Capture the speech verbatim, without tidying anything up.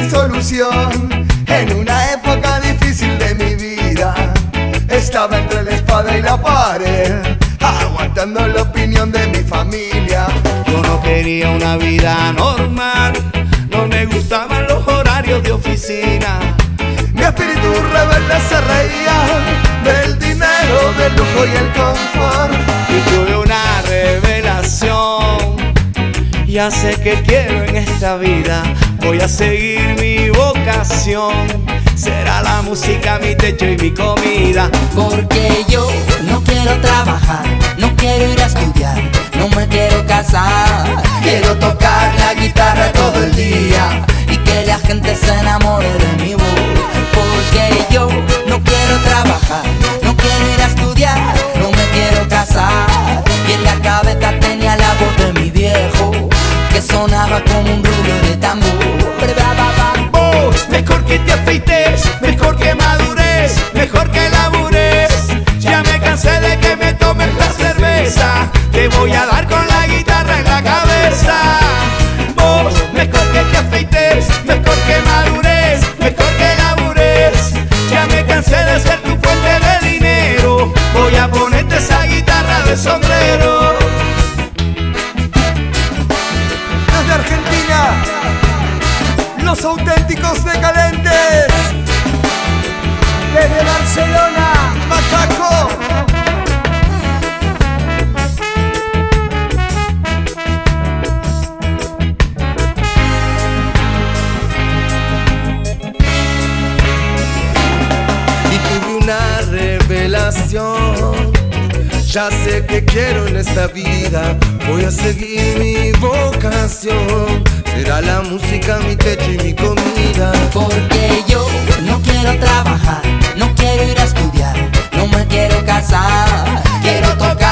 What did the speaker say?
mi solución en una época difícil de mi vida. Estaba entre la espada y la pared, aguantando la opinión de mi familia. Yo no quería una vida normal, no me gustaban los horarios de oficina. Mi espíritu rebelde se reía del dinero, del lujo y el confort. Y tuve una revelación, ya sé que quiero en esta vida. Voy a seguir mi vocación, será la música mi techo y mi comida. Porque yo no quiero trabajar, no quiero ir a estudiar, no me quiero casar. Quiero tocar la guitarra todo el día y que la gente se enamore de mi voz. Porque yo no quiero trabajar, no quiero ir a estudiar, no me quiero casar. Y en la cabeza tenía la voz de mi viejo, que sonaba como un rubio de tambor. Vos, mejor que te afeites, mejor que madures, mejor que labures. Ya me cansé de que me tomes la cerveza, te voy a dar con la guitarra en la cabeza. Vos, mejor que te afeites, mejor que madures, mejor que labures. Ya me cansé de ser tu fuente de dinero, voy a ponerte esa guitarra de sombrero. Desde Argentina, los auténticos decadentes. Desde Barcelona, Macaco. Y tuve una revelación, ya sé que quiero en esta vida. Voy a seguir mi vocación, será la música mi techo y mi comida. porque yo no quiero trabajar, no quiero ir a estudiar, no me quiero casar. Quiero tocar